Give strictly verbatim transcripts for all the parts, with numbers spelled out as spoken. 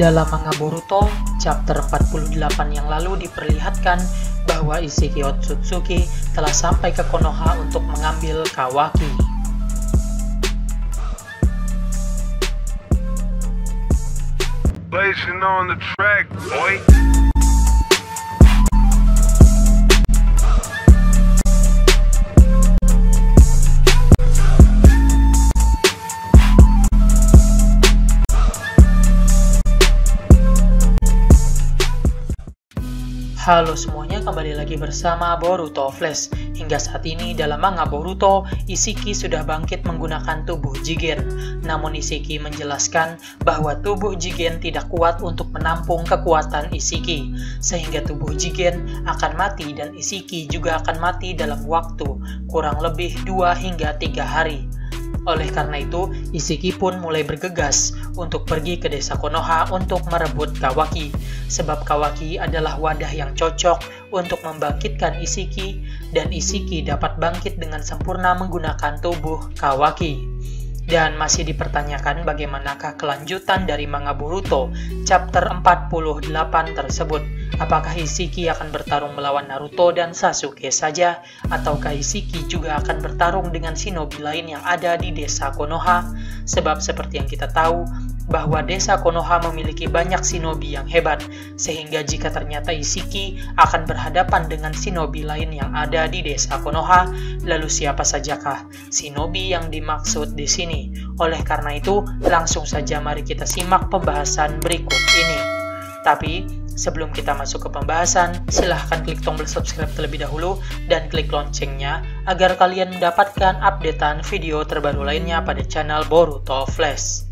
Dalam manga Boruto, chapter empat puluh delapan yang lalu diperlihatkan bahwa Isshiki Otsutsuki telah sampai ke Konoha untuk mengambil Kawaki. Blazing on the track, boy. Halo semuanya, kembali lagi bersama Boruto Flash. Hingga saat ini dalam manga Boruto, Isshiki sudah bangkit menggunakan tubuh Jigen. Namun Isshiki menjelaskan bahwa tubuh Jigen tidak kuat untuk menampung kekuatan Isshiki, sehingga tubuh Jigen akan mati dan Isshiki juga akan mati dalam waktu kurang lebih dua hingga tiga hari. Oleh karena itu, Isshiki pun mulai bergegas untuk pergi ke desa Konoha untuk merebut Kawaki. Sebab Kawaki adalah wadah yang cocok untuk membangkitkan Isshiki, dan Isshiki dapat bangkit dengan sempurna menggunakan tubuh Kawaki. Dan masih dipertanyakan bagaimanakah kelanjutan dari manga Boruto chapter empat puluh delapan tersebut. Apakah Isshiki akan bertarung melawan Naruto dan Sasuke saja, ataukah Isshiki juga akan bertarung dengan shinobi lain yang ada di desa Konoha? Sebab seperti yang kita tahu, bahwa desa Konoha memiliki banyak shinobi yang hebat, sehingga jika ternyata Isshiki akan berhadapan dengan shinobi lain yang ada di desa Konoha, lalu siapa sajakah shinobi yang dimaksud di sini? Oleh karena itu, langsung saja mari kita simak pembahasan berikut ini. Tapi sebelum kita masuk ke pembahasan, silahkan klik tombol subscribe terlebih dahulu dan klik loncengnya agar kalian mendapatkan updatean video terbaru lainnya pada channel Boruto Flash.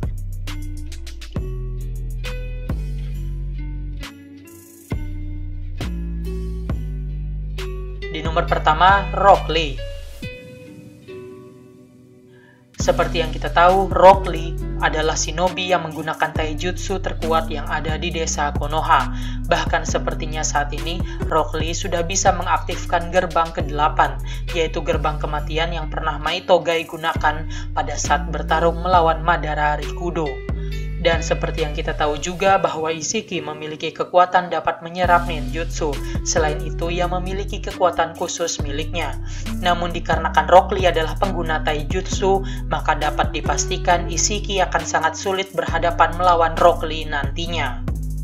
Di nomor pertama, Rock Lee. Seperti yang kita tahu, Rock Lee adalah shinobi yang menggunakan taijutsu terkuat yang ada di desa Konoha. Bahkan sepertinya saat ini, Rock Lee sudah bisa mengaktifkan gerbang kedelapan, yaitu gerbang kematian yang pernah Maitogai gunakan pada saat bertarung melawan Madara Rikudo. Dan seperti yang kita tahu juga bahwa Isshiki memiliki kekuatan dapat menyerap ninjutsu. Selain itu, ia memiliki kekuatan khusus miliknya. Namun dikarenakan Rock Lee adalah pengguna taijutsu, maka dapat dipastikan Isshiki akan sangat sulit berhadapan melawan Rock Lee nantinya.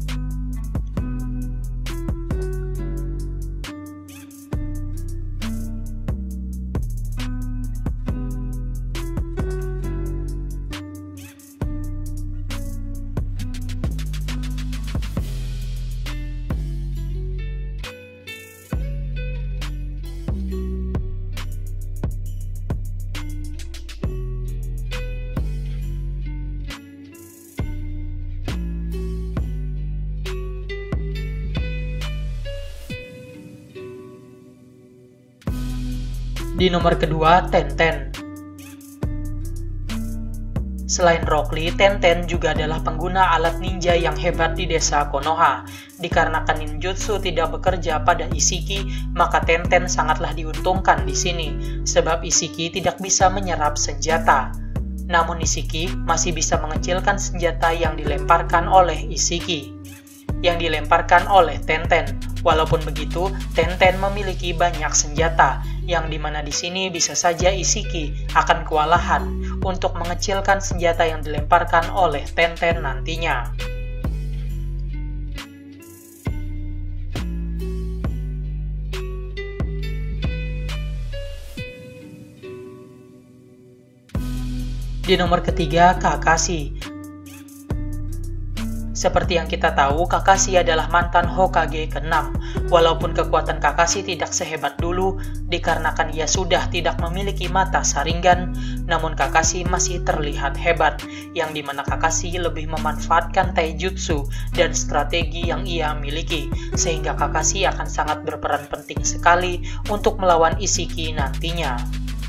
Di nomor kedua, Tenten. Selain Rock Lee, Tenten juga adalah pengguna alat ninja yang hebat di desa Konoha. Dikarenakan ninjutsu tidak bekerja pada Isshiki, maka Tenten sangatlah diuntungkan di sini, sebab Isshiki tidak bisa menyerap senjata. Namun Isshiki masih bisa mengecilkan senjata yang dilemparkan oleh Isshiki, yang dilemparkan oleh Tenten. Walaupun begitu, Tenten memiliki banyak senjata, yang dimana di sini bisa saja Isshiki akan kewalahan untuk mengecilkan senjata yang dilemparkan oleh Tenten nantinya. Di nomor ketiga, Kakashi. Seperti yang kita tahu, Kakashi adalah mantan Hokage keenam. Walaupun kekuatan Kakashi tidak sehebat dulu, dikarenakan ia sudah tidak memiliki mata Sharingan, namun Kakashi masih terlihat hebat, yang dimana Kakashi lebih memanfaatkan taijutsu dan strategi yang ia miliki, sehingga Kakashi akan sangat berperan penting sekali untuk melawan Isshiki nantinya.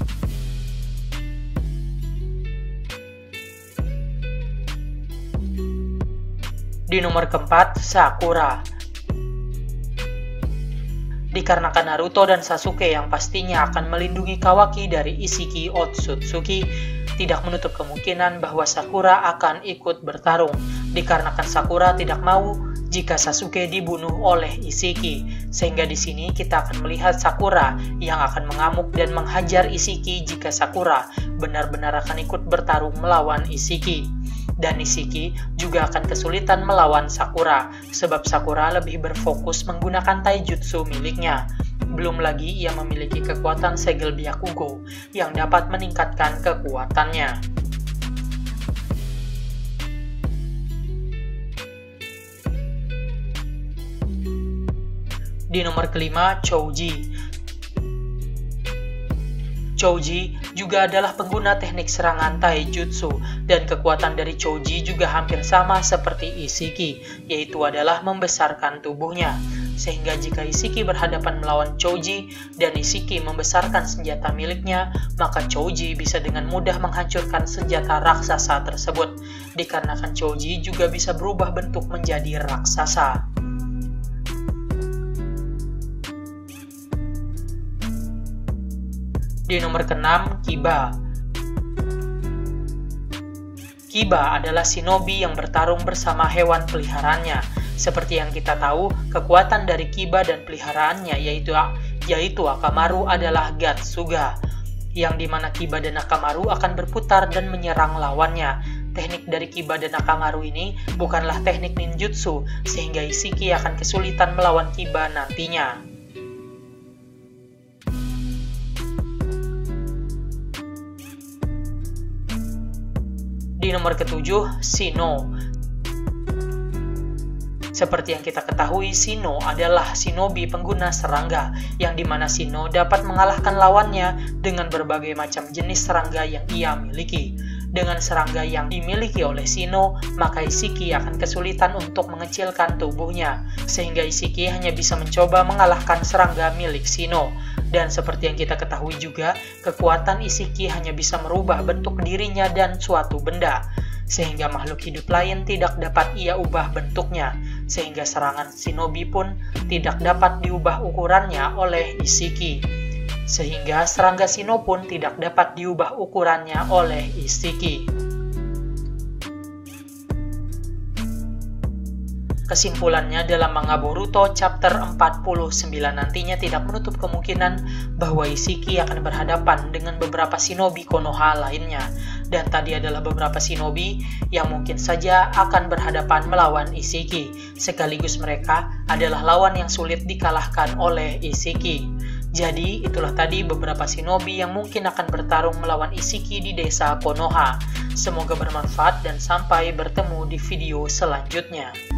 Di nomor keempat, Sakura. Dikarenakan Naruto dan Sasuke yang pastinya akan melindungi Kawaki dari Isshiki Otsutsuki, tidak menutup kemungkinan bahwa Sakura akan ikut bertarung. dikarenakan Sakura tidak mau jika Sasuke dibunuh oleh Ishiki. Sehingga di sini kita akan melihat Sakura yang akan mengamuk dan menghajar Ishiki jika Sakura benar-benar akan ikut bertarung melawan Ishiki. Dan Ishiki juga akan kesulitan melawan Sakura, sebab Sakura lebih berfokus menggunakan taijutsu miliknya. Belum lagi ia memiliki kekuatan segel Byakugo yang dapat meningkatkan kekuatannya. Di nomor kelima, Choji. Choji juga adalah pengguna teknik serangan taijutsu, dan kekuatan dari Choji juga hampir sama seperti Ishiki, yaitu adalah membesarkan tubuhnya. Sehingga jika Ishiki berhadapan melawan Choji dan Ishiki membesarkan senjata miliknya, maka Choji bisa dengan mudah menghancurkan senjata raksasa tersebut, dikarenakan Choji juga bisa berubah bentuk menjadi raksasa. Di nomor keenam, Kiba. Kiba adalah shinobi yang bertarung bersama hewan peliharaannya. Seperti yang kita tahu, kekuatan dari Kiba dan peliharaannya yaitu yaitu Akamaru adalah Gatsuga, yang dimana Kiba dan Akamaru akan berputar dan menyerang lawannya. Teknik dari Kiba dan Akamaru ini bukanlah teknik ninjutsu, sehingga Ishiki akan kesulitan melawan Kiba nantinya. Di nomor ketujuh, Shino. Seperti yang kita ketahui, Shino adalah shinobi pengguna serangga, yang dimana Shino dapat mengalahkan lawannya dengan berbagai macam jenis serangga yang ia miliki. Dengan serangga yang dimiliki oleh Shino, maka Ishiki akan kesulitan untuk mengecilkan tubuhnya, sehingga Ishiki hanya bisa mencoba mengalahkan serangga milik Shino. Dan seperti yang kita ketahui juga, kekuatan Ishiki hanya bisa merubah bentuk dirinya dan suatu benda, sehingga makhluk hidup lain tidak dapat ia ubah bentuknya, sehingga serangan shinobi pun tidak dapat diubah ukurannya oleh Ishiki. Sehingga serangga Shino pun tidak dapat diubah ukurannya oleh Ishiki. Kesimpulannya, dalam manga Boruto chapter empat puluh sembilan nantinya tidak menutup kemungkinan bahwa Ishiki akan berhadapan dengan beberapa shinobi Konoha lainnya. Dan tadi adalah beberapa shinobi yang mungkin saja akan berhadapan melawan Ishiki. Sekaligus mereka adalah lawan yang sulit dikalahkan oleh Ishiki. Jadi itulah tadi beberapa shinobi yang mungkin akan bertarung melawan Ishiki di desa Konoha. Semoga bermanfaat dan sampai bertemu di video selanjutnya.